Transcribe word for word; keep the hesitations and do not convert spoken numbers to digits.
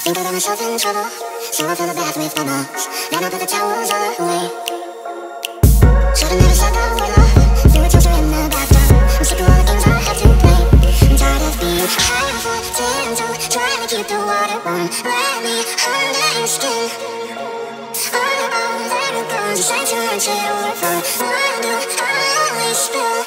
Think I got myself in trouble, so I fill the bath with my mops. Then I put the towels all away. Should've never said that word love. Threw a toaster in the bathtub. I'm sick of all the games I have to play. I'm tired of being high on full tiptoe, trying to keep the water warm. Let me under your skin. Oh, oh, there it goes. Decide to let it overflow. Why do I always spill?